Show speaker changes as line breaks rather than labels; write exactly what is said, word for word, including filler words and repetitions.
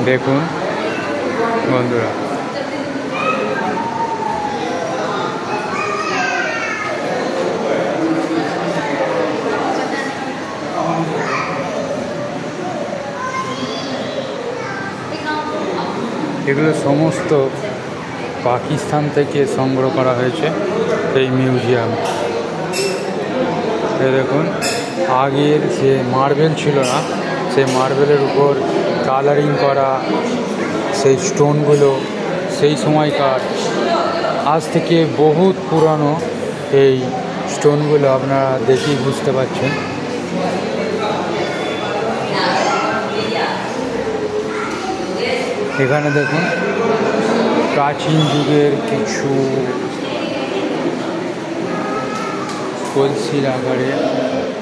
দেখুন বন্ধুরা, এগুলো সমস্ত পাকিস্তান থেকে সংগ্রহ করা হয়েছে এই মিউজিয়াম। এই দেখুন, আগের যে মার্বেল ছিল না, সেই মার্বেলের উপর কালারিং করা সেই স্টোনগুলো সেই সময়কার, আজ থেকে বহুত পুরানো এই স্টোনগুলো আপনারা দেখেই বুঝতে পারছেন। এখানে দেখুন প্রাচীন যুগের কিছু কলসির আকারে